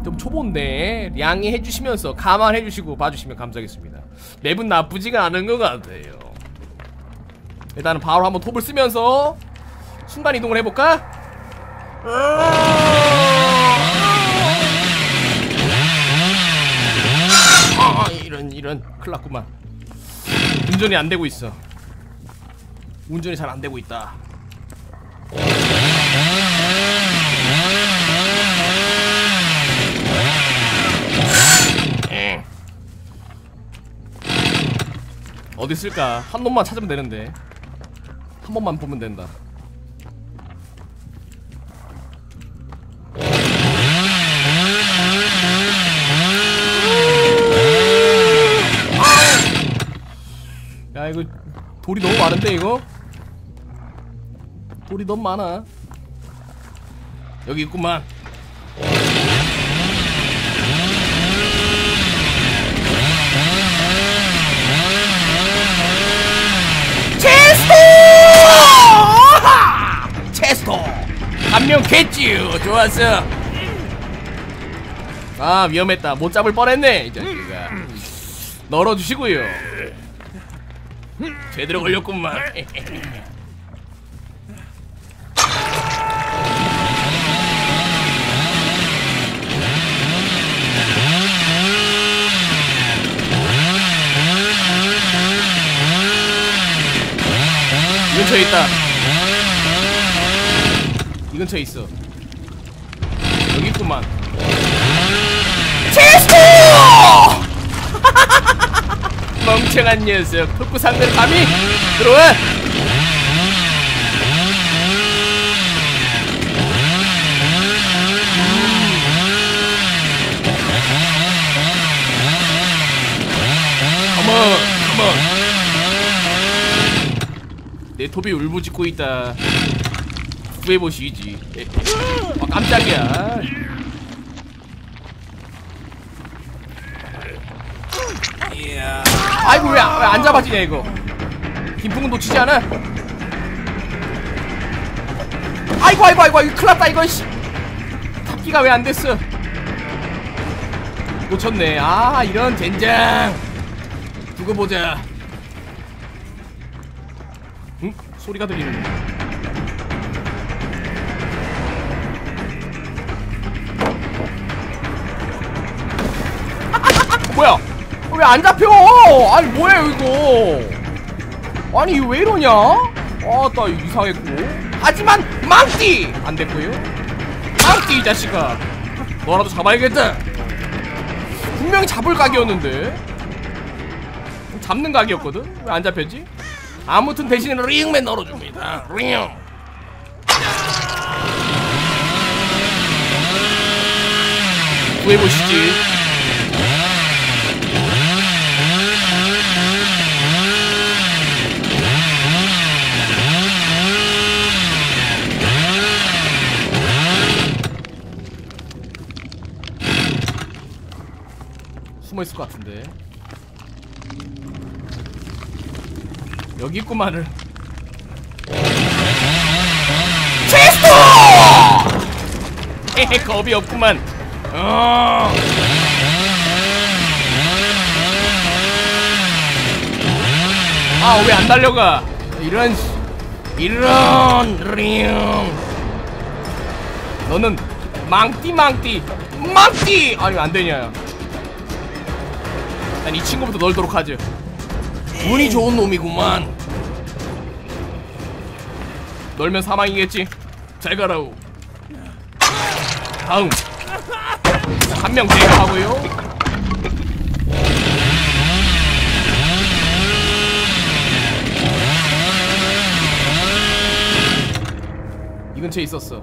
좀 초보인데 양해해 주시면서 감안해 주시고 봐주시면 감사하겠습니다. 맵은 나쁘지가 않은 것 같아요. 일단은 바로 한번 톱을 쓰면서 순간 이동을 해볼까? 이런 큰일 났구만. 운전이 안 되고 있어. 운전이 잘 안 되고 있다. 어디 있을까? 한 놈만 찾으면 되는데. 한 번만 보면 된다. 야, 이거 돌이 너무 많은데 이거? 돌이 너무 많아. 여기 있구만. 체스토! 한 명 겠지요. 좋았어. 아, 위험했다. 못 잡을 뻔했네 이 자식아. 널어주시고요. 제대로 걸렸구만. 이 근처에 있다. 이 근처에 있어. 여기 있구만. 체스토! 멍청한 녀석. 흑구 상대를 감히 들어와. 컴온. 내 톱이 울부짖고 있다. 구해보시지. 아, 깜짝이야. 아이고, 왜 안 잡아지냐 이거. 김풍은 놓치지 않아? 아이고 큰일났다 이거. 탑기가 왜 안됐어. 놓쳤네. 아, 이런 젠장. 두고 보자. 응? 소리가 들리는데. 뭐야? 왜 안 잡혀? 아니 뭐예요 이거? 아니 이거 왜 이러냐? 아따 이상했고. 하지만 망띠 안 됐고요. 망띠 이 자식아. 너라도 잡아야겠다. 분명히 잡을 각이었는데. 잡는 각이었거든. 왜 안 잡혔지? 아무튼 대신에 링맨 널어줍니다. 링. 구해보시지. 숨어있을 것 같은데. 여기 있구만을. 체스토! 헤헤, 겁이 없구만. 아, 왜 안 달려가? 이런 링. 너는 망띠. 아니 왜 안 되냐? 난 이 친구부터 널도록 하지. 운이 좋은 놈이구만. 널면 사망이겠지. 잘 가라우. 다음 한 명 제가 하고요. 이 근처에 있었어.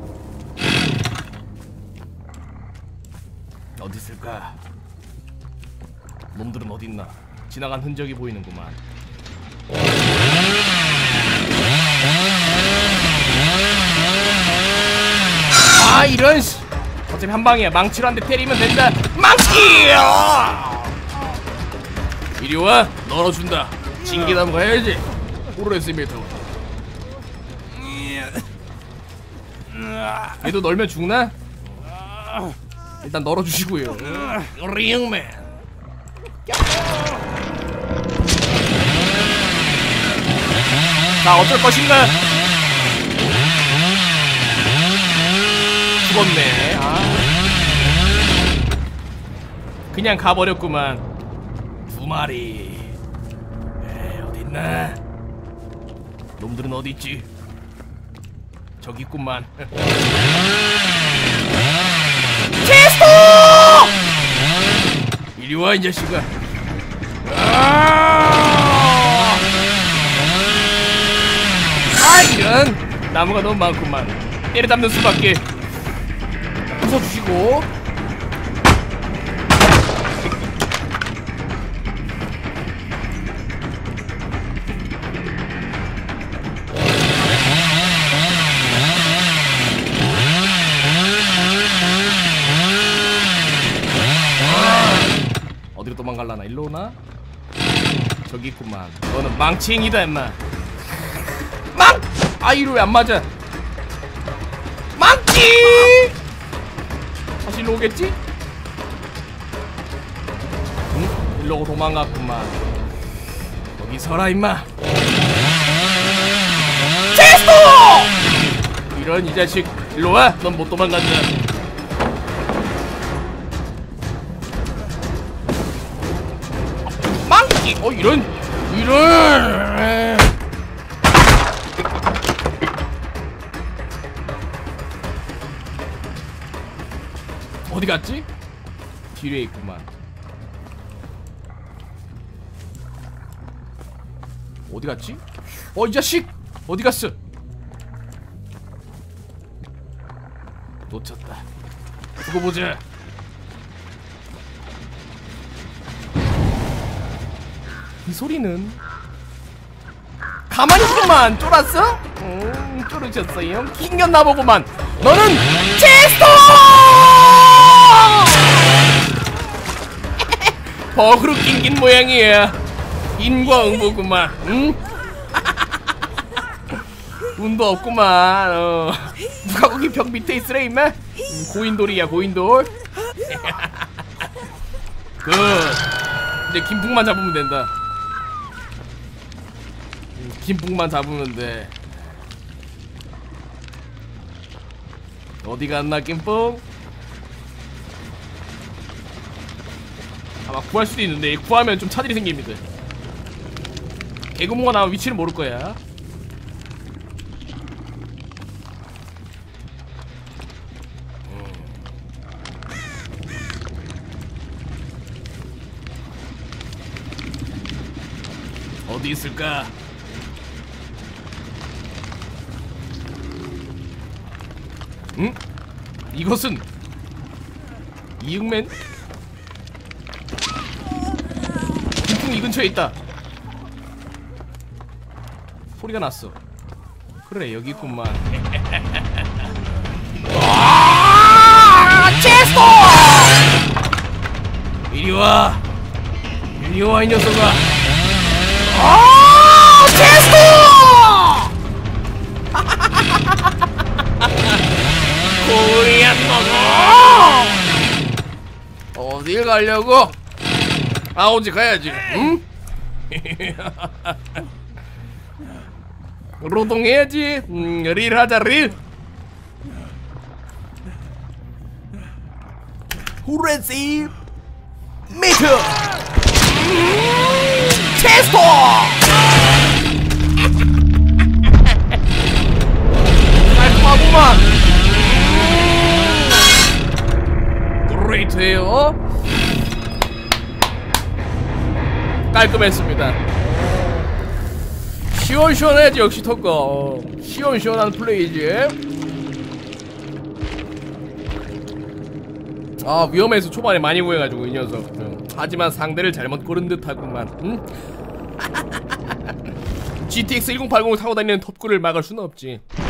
어디 있을까? 놈들은 어딨나? 지나간 흔적이 보이는구만. 아, 이런 씨. 어차피 한 방이야. 망치로 한 대 때리면 된다. 망치야! 이리 와. 널어준다. 징계나무 가야지. 오르레스미터. 얘도 널면 죽나? 일단 널어주시고요. 링맨. 자, 어쩔 것인가? 죽었네. 아. 그냥 가버렸구만. 두 마리. 에이, 어딨나? 놈들은 어디있지? 저기 있구만. 체스터! 이리와 이 자식아. 아, 이런. 나무가 너무 많구만. 때려잡는 수밖에. 부숴주시고. 어디로 도망갈라나? 일로 오나? 저기 있구만. 너는 망치행이다 임마. 망! 아, 이로 왜 안 맞아? 망치! 다시 일로 오겠지? 응? 일로 오고 도망갔구만. 거기 서라 임마. 체스터! 이런 이 자식. 일로 와. 넌 못 도망간다. 이런 어디 갔지? 뒤에 있구만. 어디 갔지? 이 자식 어디 갔어? 놓쳤다. 두고 보자. 이 소리는 가만히 있구만. 쫄았어? 쫄으셨어요? 낑겼나 보구만. 너는 체스터! 버그로 낑긴 모양이야. 인과응보구만. 응? 운도 없구만. 누가 거기 벽 밑에 있으래 임마? 고인돌이야 고인돌. 굿. 이제 김풍만 잡으면 된다. 김풍만 잡으면 돼. 어디 갔나 김풍? 아마 구할 수도 있는데 구하면 좀 차질이 생깁니다. 개구멍가 나면 위치를 모를 거야. 어디 있을까? 응? 이것은 이응맨? 김풍 이 근처에 있다. 소리가 났어. 그래 여기 있구만. 체스터! 이리와 이리와 이 녀석아. 체스터! 코리안 먹어! 어딜 가려고? 아오지 가야지. 응? 노동해야지. 릴 하자 릴. 후레시 미트 체스터! 깔끔하구만. 그레이트해요. 깔끔했습니다. 시원시원해야지 역시 턱거. 시원시원한 플레이지. 아 위험해서 초반에 많이 구해가지고 이 녀석. 하지만 상대를 잘못 고른 듯하구만. 응? GTX 1080을 타고 다니는 톱구를 막을 수는 없지.